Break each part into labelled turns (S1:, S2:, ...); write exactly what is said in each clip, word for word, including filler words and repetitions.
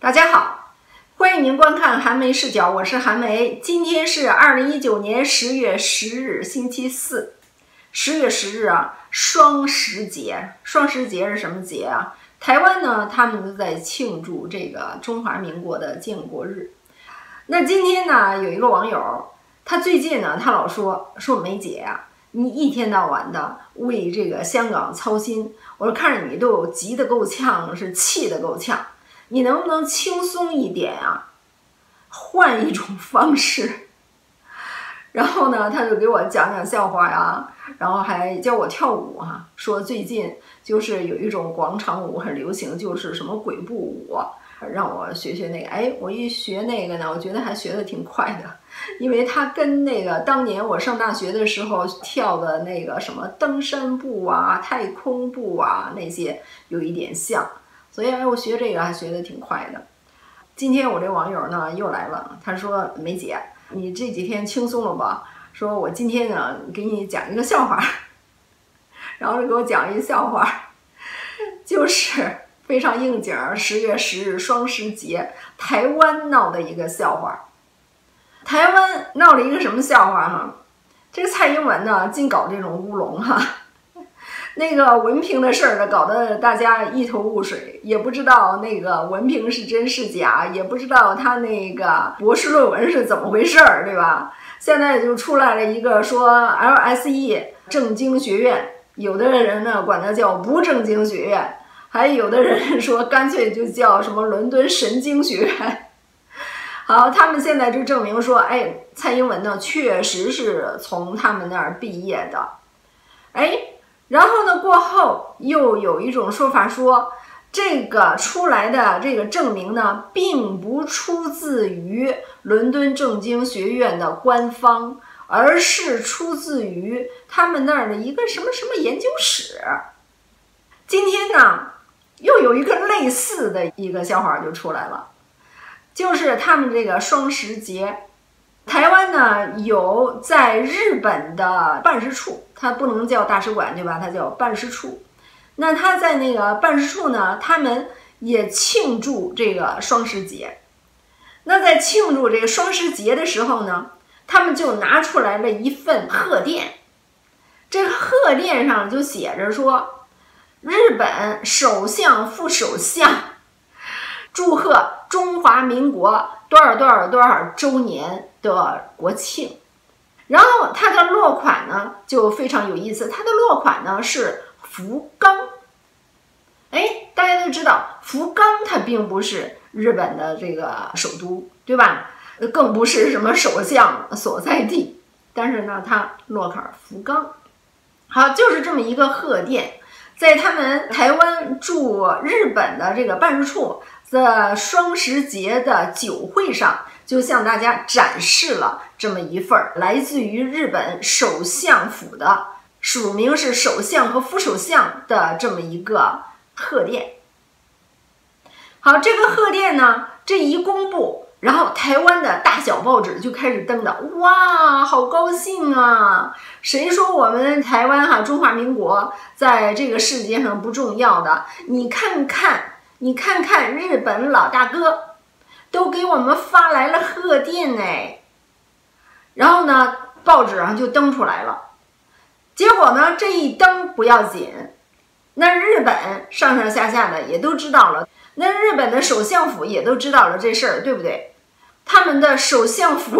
S1: 大家好，欢迎您观看韩梅视角，我是韩梅。今天是二零一九年十月十日，星期四。十月十日啊，双十节。双十节是什么节啊？台湾呢，他们都在庆祝这个中华民国的建国日。那今天呢，有一个网友，他最近呢，他老说说梅姐呀、啊，你一天到晚的为这个香港操心，我看着你都急得够呛，是气得够呛。你能不能轻松一点啊？换一种方式。然后呢，他就给我讲讲笑话呀，然后还教我跳舞啊，说最近就是有一种广场舞很流行，就是什么鬼步舞，让我学学那个。哎，我一学那个呢，我觉得还学得挺快的，因为它跟那个当年我上大学的时候跳的那个什么登山步啊、太空步啊那些有一点像。所以我学这个还学得挺快的。今天我这网友呢又来了，他说梅姐，你这几天轻松了吧？说我今天呢给你讲一个笑话，然后就给我讲一个笑话，就是非常应景，十月十日双十节，台湾闹的一个笑话。台湾闹了一个什么笑话哈？这个蔡英文呢净搞这种乌龙哈。那个文凭的事儿呢，搞得大家一头雾水，也不知道那个文凭是真是假，也不知道他那个博士论文是怎么回事儿，对吧？现在就出来了一个说 L S E 正经学院，有的人呢管它叫不正经学院，还有的人说干脆就叫什么伦敦神经学院。好，他们现在就证明说，哎，蔡英文呢确实是从他们那儿毕业的，哎。然后呢，过后又有一种说法说，这个出来的这个证明呢，并不出自于伦敦政经学院的官方，而是出自于他们那儿的一个什么什么研究室。今天呢，又有一个类似的一个笑话就出来了，就是他们这个双十节。台湾呢有在日本的办事处，它不能叫大使馆对吧？它叫办事处。那它在那个办事处呢，他们也庆祝这个双十节。那在庆祝这个双十节的时候呢，他们就拿出来了一份贺电。这个贺电上就写着说，日本首相、副首相祝贺中华民国多少多少多少周年的国庆。然后它的落款呢就非常有意思，它的落款呢是福冈。哎，大家都知道福冈它并不是日本的这个首都，对吧？更不是什么首相所在地，但是呢它落款福冈。好，就是这么一个贺电，在他们台湾驻日本的这个办事处在双十节的酒会上，就向大家展示了这么一份来自于日本首相府的，署名是首相和副首相的这么一个贺电。好，这个贺电呢，这一公布，然后台湾的大小报纸就开始登的，哇，好高兴啊！谁说我们台湾哈、啊、中华民国在这个世界上不重要的？你看看。你看看日本老大哥都给我们发来了贺电哎，然后呢报纸上就登出来了。结果呢这一登不要紧，那日本上上下下的也都知道了，那日本的首相府也都知道了这事儿，对不对？他们的首相府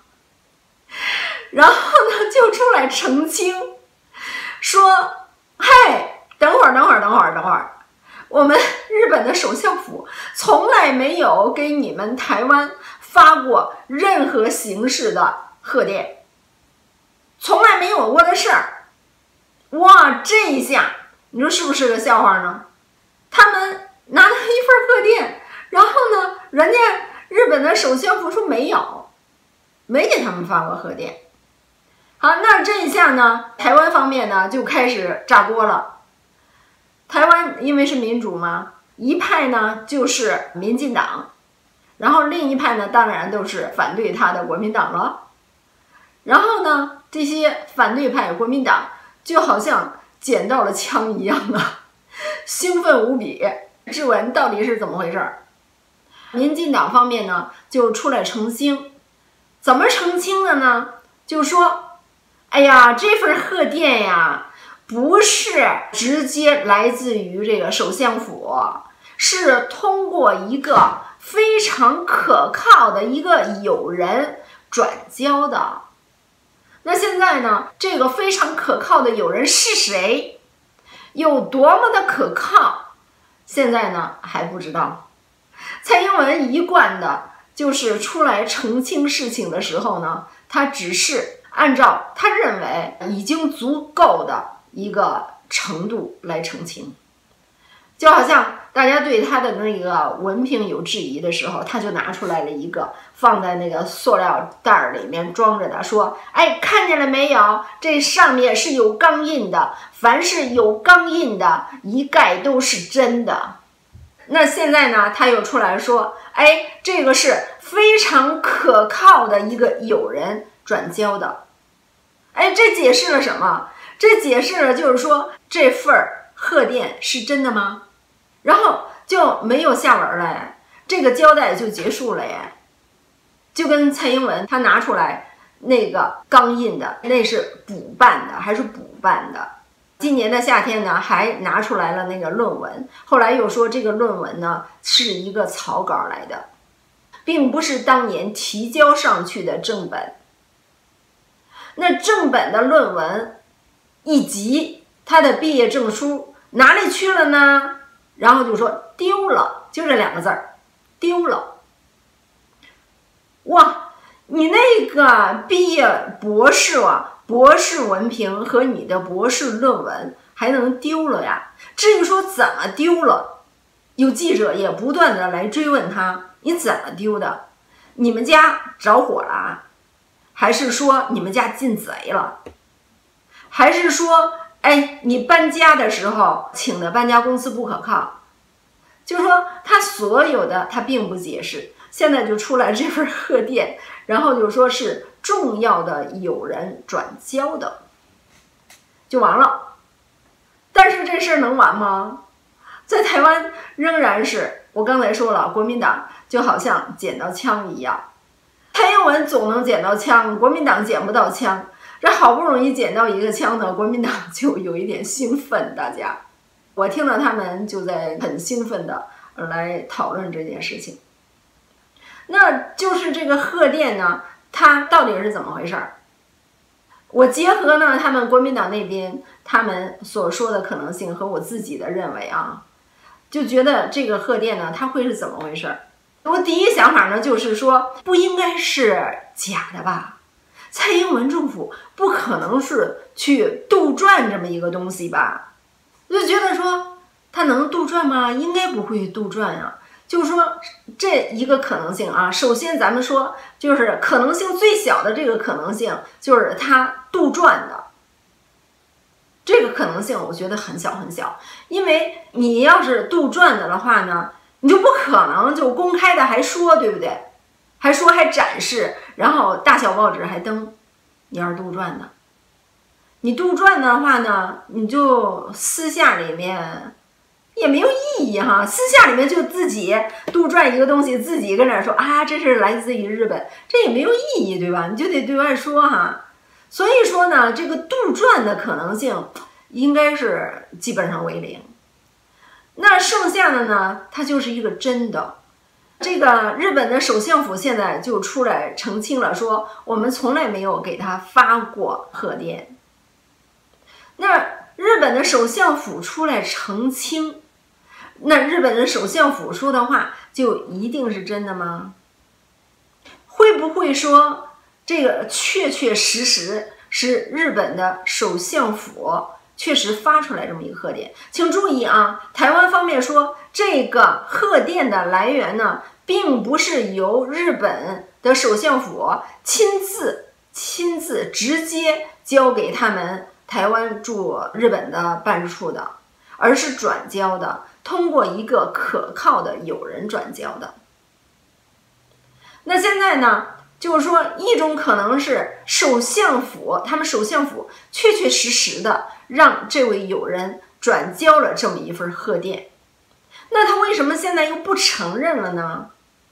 S1: 然后呢就出来澄清说，嗨，等会儿等会儿等会儿等会儿我们日本的首相府从来没有给你们台湾发过任何形式的贺电，从来没有过的事儿。哇，这一下你说是不是个笑话呢？他们拿到一份贺电，然后呢人家日本的首相府说没有，没给他们发过贺电。好，那这一下呢台湾方面呢就开始炸锅了。台湾因为是民主嘛，一派呢就是民进党，然后另一派呢当然都是反对他的国民党了。然后呢这些反对派国民党就好像捡到了枪一样啊，兴奋无比，质问到底是怎么回事。 民进党方面呢就出来澄清，怎么澄清的呢？就说，哎呀，这份贺电呀，不是直接来自于这个首相府，是通过一个非常可靠的一个友人转交的。那现在呢，这个非常可靠的友人是谁？有多么的可靠？现在呢还不知道。蔡英文一贯的就是出来澄清事情的时候呢，他只是按照他认为已经足够的一个程度来澄清。就好像大家对他的那个文凭有质疑的时候，他就拿出来了一个放在那个塑料袋里面装着的，说，哎，看见了没有，这上面是有钢印的，凡是有钢印的一概都是真的。那现在呢，他又出来说，哎，这个是非常可靠的一个友人转交的。哎，这解释了什么？这解释了就是说，这份贺电是真的吗？然后就没有下文了耶，这个交代就结束了耶。就跟蔡英文他拿出来那个钢印的，那是补办的还是补办的？今年的夏天呢，还拿出来了那个论文，后来又说这个论文呢是一个草稿来的，并不是当年提交上去的正本。那正本的论文以及他的毕业证书哪里去了呢？然后就说丢了，就这两个字儿，丢了。哇，你那个毕业博士啊，博士文凭和你的博士论文还能丢了呀？至于说怎么丢了，有记者也不断的来追问他，你怎么丢的？你们家着火了啊？还是说你们家进贼了？还是说，哎，你搬家的时候请的搬家公司不可靠？就是说他所有的他并不解释，现在就出来这份贺电，然后就说是重要的友人转交的，就完了。但是这事儿能完吗？在台湾仍然是我刚才说了，国民党就好像捡到枪一样，蔡英文总能捡到枪，国民党捡不到枪。这好不容易捡到一个枪呢，国民党就有一点兴奋。大家，我听到他们就在很兴奋的来讨论这件事情。那就是这个贺电呢，它到底是怎么回事儿？我结合呢他们国民党那边他们所说的可能性和我自己的认为啊，就觉得这个贺电呢，它会是怎么回事儿？我第一想法呢就是说，不应该是假的吧？蔡英文政府不可能是去杜撰这么一个东西吧？我就觉得说，他能杜撰吗？应该不会杜撰啊。就是说这一个可能性啊，首先咱们说，就是可能性最小的这个可能性，就是他杜撰的。这个可能性我觉得很小很小，因为你要是杜撰的的话呢，你就不可能就公开的还说，对不对？还说还展示，然后大小报纸还登。你要是杜撰的，你杜撰的话呢，你就私下里面也没有意义哈。私下里面就自己杜撰一个东西，自己跟那说啊，这是来自于日本，这也没有意义，对吧？你就得对外说哈。所以说呢，这个杜撰的可能性应该是基本上为零。那剩下的呢，它就是一个真的。这个日本的首相府现在就出来澄清了，说我们从来没有给他发过贺电。那日本的首相府出来澄清，那日本的首相府说的话就一定是真的吗？会不会说这个确确实实是日本的首相府确实发出来这么一个贺电？请注意啊，台湾方面说这个贺电的来源呢，并不是由日本的首相府亲自亲自直接交给他们台湾驻日本的办事处的，而是转交的，通过一个可靠的友人转交的。那现在呢，就是说一种可能是首相府，他们首相府确确实实的让这位友人转交了这么一份贺电。那他为什么现在又不承认了呢？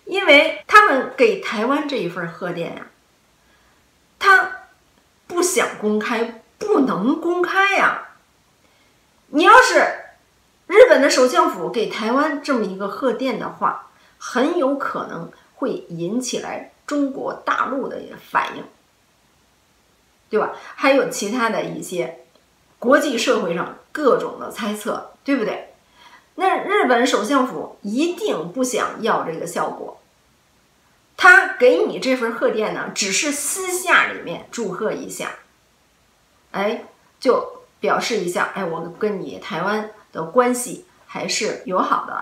S1: 因为他们给台湾这一份贺电呀、啊，他不想公开，不能公开呀、啊。你要是日本的首相府给台湾这么一个贺电的话，很有可能会引起来中国大陆的反应，对吧？还有其他的一些国际社会上各种的猜测，对不对？那日本首相府一定不想要这个效果，他给你这份贺电呢，只是私下里面祝贺一下，哎，就表示一下，哎，我跟你台湾的关系还是友好的。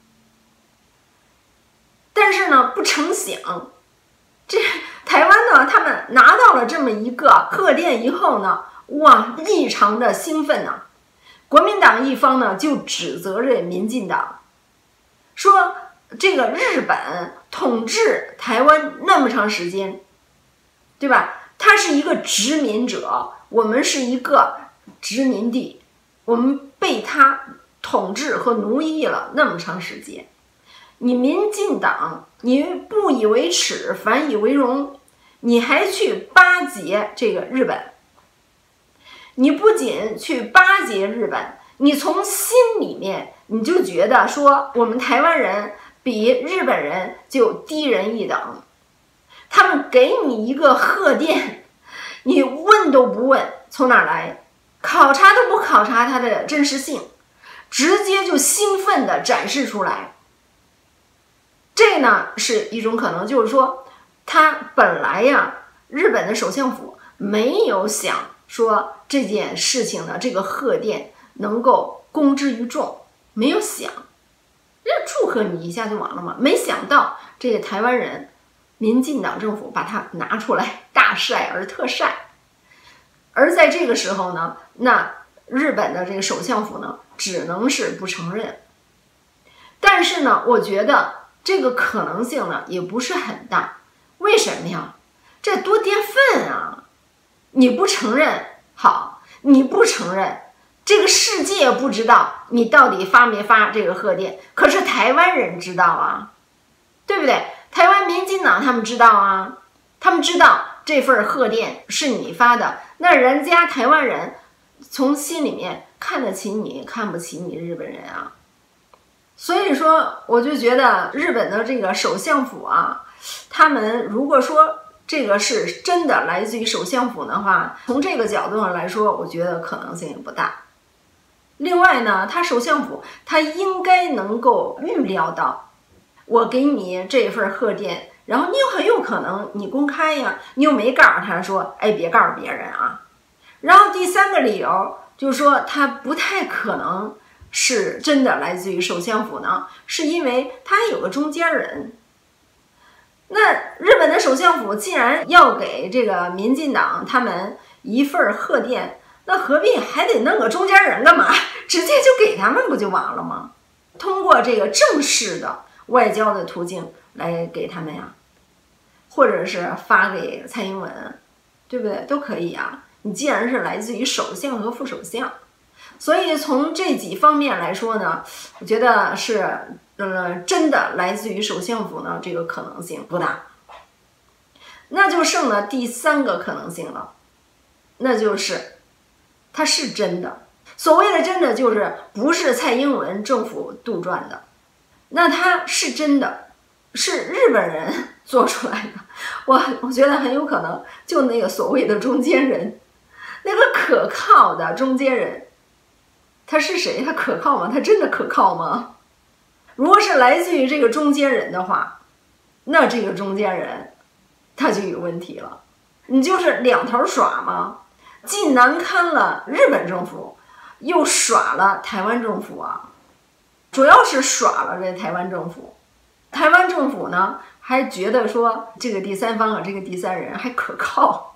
S1: 但是呢，不成想，这台湾呢，他们拿到了这么一个贺电以后呢，哇，异常的兴奋呢、啊。国民党一方呢，就指责这民进党，说这个日本统治台湾那么长时间，对吧？他是一个殖民者，我们是一个殖民地，我们被他统治和奴役了那么长时间。你民进党，你不以为耻，反以为荣，你还去巴结这个日本。你不仅去巴结日本，你从心里面你就觉得说我们台湾人比日本人就低人一等。他们给你一个贺电，你问都不问从哪儿来，考察都不考察它的真实性，直接就兴奋地展示出来。这呢是一种可能，就是说他本来呀，日本的首相府没有想说这件事情呢，这个贺电能够公之于众，没有想，人家祝贺你一下就完了嘛。没想到这个台湾人，民进党政府把它拿出来大晒而特晒。而在这个时候呢，那日本的这个首相府呢，只能是不承认。但是呢，我觉得这个可能性呢，也不是很大。为什么呀？这多跌份啊！你不承认，好，你不承认，这个世界不知道你到底发没发这个贺电，可是台湾人知道啊，对不对？台湾民进党他们知道啊，他们知道这份贺电是你发的，那人家台湾人从心里面看得起你，看不起你日本人啊。所以说，我就觉得日本的这个首相府啊，他们如果说这个是真的来自于首相府的话，从这个角度上来说，我觉得可能性也不大。另外呢，他首相府他应该能够预料到，我给你这份贺电，然后你又很有可能你公开呀，你又没告诉他说，哎，别告诉别人啊。然后第三个理由就是说，他不太可能是真的来自于首相府呢，是因为他有个中间人。那日本的首相府既然要给这个民进党他们一份贺电，那何必还得弄个中间人干嘛？直接就给他们不就完了吗？通过这个正式的外交的途径来给他们呀，或者是发给蔡英文，对不对？都可以啊。你既然是来自于首相和副首相，所以从这几方面来说呢，我觉得是呃真的来自于首相府呢，这个可能性不大。那就剩了第三个可能性了，那就是它是真的。所谓的真的，就是不是蔡英文政府杜撰的，那它是真的，是日本人做出来的。我我觉得很有可能就那个所谓的中间人，那个可靠的中间人，他是谁？他可靠吗？他真的可靠吗？如果是来自于这个中间人的话，那这个中间人他就有问题了。你就是两头耍吗？既难堪了日本政府，又耍了台湾政府啊！主要是耍了这台湾政府。台湾政府呢，还觉得说这个第三方啊，这个第三人还可靠，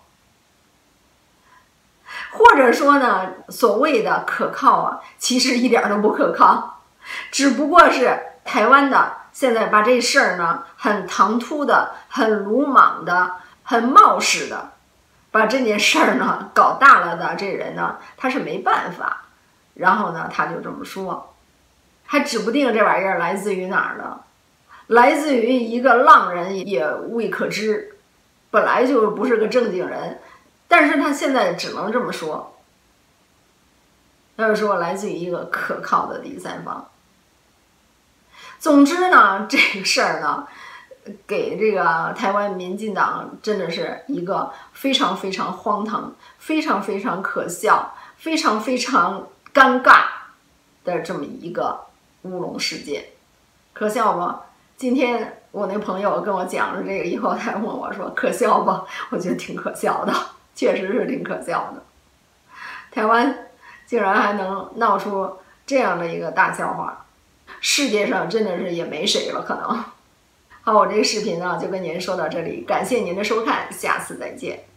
S1: 或者说呢，所谓的可靠啊，其实一点都不可靠，只不过是台湾的现在把这事儿呢，很唐突的、很鲁莽的、很冒失的，把这件事儿呢搞大了的这人呢，他是没办法，然后呢，他就这么说，还指不定这玩意儿来自于哪儿呢。 来自于一个浪人也未可知，本来就不是个正经人，但是他现在只能这么说，他就说来自于一个可靠的第三方。总之呢，这个事儿呢，给这个台湾民进党真的是一个非常非常荒唐、非常非常可笑、非常非常尴尬的这么一个乌龙事件，可笑不？今天我那朋友跟我讲了这个以后，他问我说：“可笑不？”我觉得挺可笑的，确实是挺可笑的。台湾竟然还能闹出这样的一个大笑话，世界上真的是也没谁了，可能。好，我这个视频呢就跟您说到这里，感谢您的收看，下次再见。